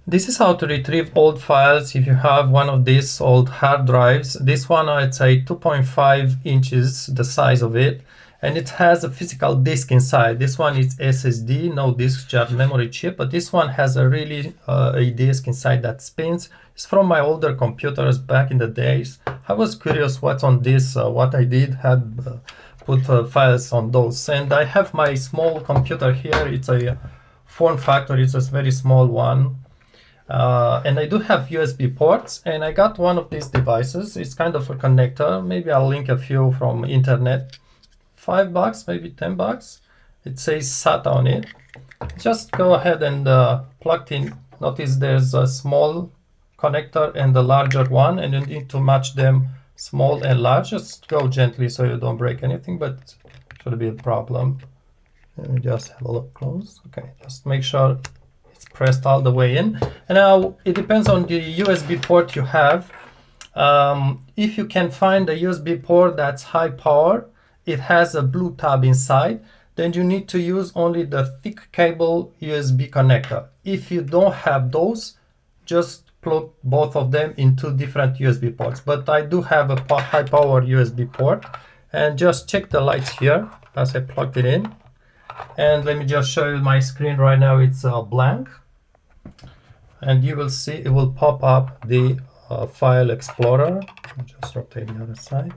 This is how to retrieve old files if you have one of these old hard drives. This one, I'd say 2.5 inches, the size of it, and it has a physical disk inside. This one is SSD, no disk, just memory chip, but this one has a really a disk inside that spins. It's from my older computers back in the days. I was curious what's on this. What I did had put files on those, and I have my small computer here. It's a form factor, it's a very small one. And I do have USB ports, and I got one of these devices. It's kind of a connector. Maybe I'll link a few from internet. $5, maybe $10. It says SATA on it. Just go ahead and plug in. Notice there's a small connector and the larger one, and you need to match them, small and large. Just go gently so you don't break anything, but it should be a problem. Let me just have a look close. Okay, just make sure it's pressed all the way in. And now it depends on the USB port you have. If you can find a USB port that's high power, it has a blue tab inside, then you need to use only the thick cable USB connector. If you don't have those, just plug both of them into different USB ports. But I do have a high power USB port, and just check the lights here as I plugged it in. And let me just show you my screen right now. It's blank, and you will see it will pop up the file explorer. Just rotate the other side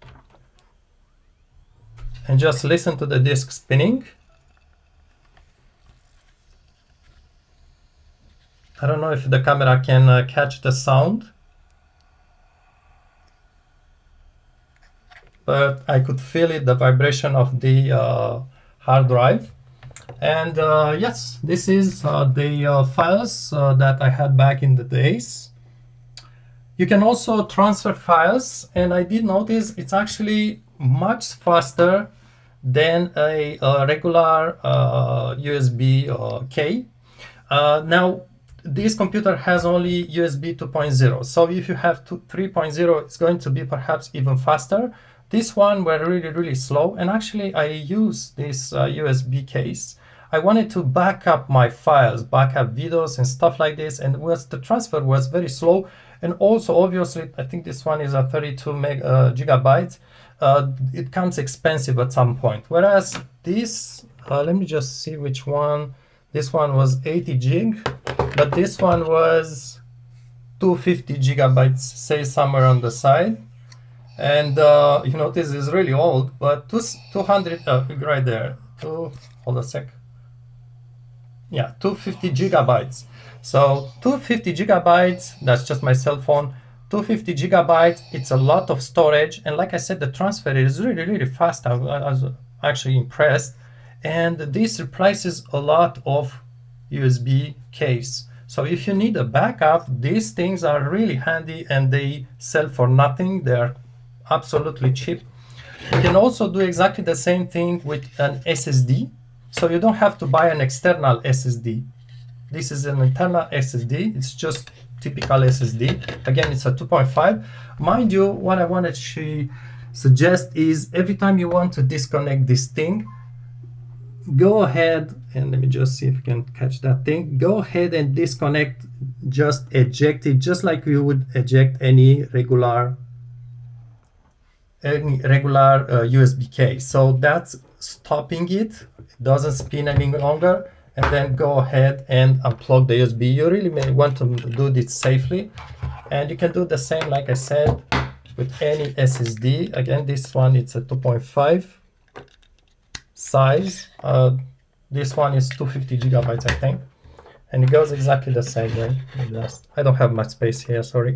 and just listen to the disk spinning. I don't know if the camera can catch the sound, but I could feel it, the vibration of the hard drive. And yes, this is the files that I had back in the days. You can also transfer files, and I did notice it's actually much faster than a regular USB key. Now, this computer has only USB 2.0, so if you have 3.0, it's going to be perhaps even faster. This one were really slow, and actually I use this USB case. I wanted to back up my files, back up videos and stuff like this, and the transfer was very slow. And also, obviously, I think this one is a 32 gigabytes. It comes expensive at some point. Whereas this, let me just see which one. This one was 80 gig, but this one was 250 gigabytes, say somewhere on the side. And you know, this is really old, but 200, right there, hold a sec. Yeah, 250 gigabytes. So 250 gigabytes, that's just my cell phone. 250 gigabytes, it's a lot of storage. And like I said, the transfer is really fast. I was actually impressed. And this replaces a lot of USB case. So if you need a backup, these things are really handy, and they sell for nothing. They're absolutely cheap. You can also do exactly the same thing with an SSD. So you don't have to buy an external SSD. This is an internal SSD. It's just typical SSD. Again, it's a 2.5. Mind you, what I wanted to suggest is every time you want to disconnect this thing, go ahead, and let me just see if you can catch that thing. Go ahead and disconnect, just eject it, just like you would eject any regular USB case. So that's stopping it. It doesn't spin any longer. And then go ahead and unplug the USB. You really may want to do this safely. And you can do the same, like I said, with any SSD. Again, this one, it's a 2.5 size. This one is 250 gigabytes, I think. And it goes exactly the same way. I don't have much space here, sorry.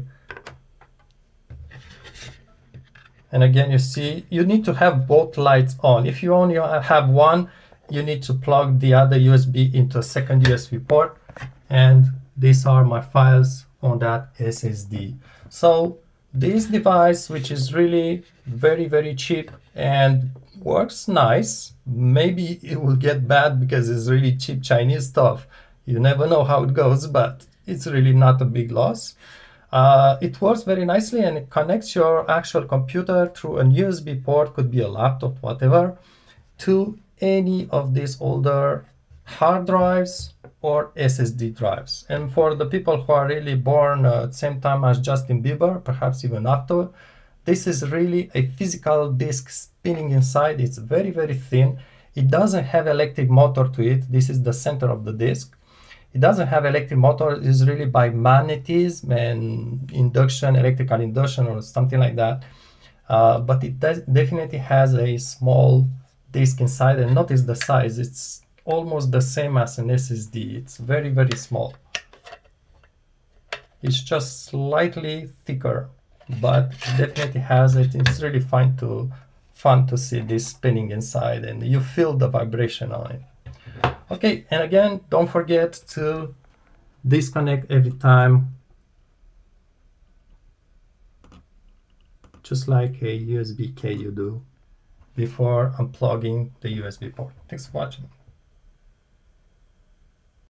And again, you see, you need to have both lights on. If you only have one, you need to plug the other USB into a second USB port. And these are my files on that SSD. So this device, which is really very cheap and works nice, maybe it will get bad because it's really cheap Chinese stuff. You never know how it goes, but it's really not a big loss. It works very nicely, and it connects your actual computer through a USB port, could be a laptop, whatever, to any of these older hard drives or SSD drives. And for the people who are really born at the same time as Justin Bieber, perhaps even after, this is really a physical disk spinning inside. It's very, very thin. It doesn't have electric motor to it. This is the center of the disk. It doesn't have electric motor. It's really by magnetism and induction, electrical induction or something like that. But it definitely has a small disk inside, and notice the size. It's almost the same as an SSD. It's very, very small. It's just slightly thicker, but it definitely has it. It's really fun to see this spinning inside, and you feel the vibration on it. Okay, and again, don't forget to disconnect every time, just like a USB key you do before unplugging the USB port. Thanks for watching.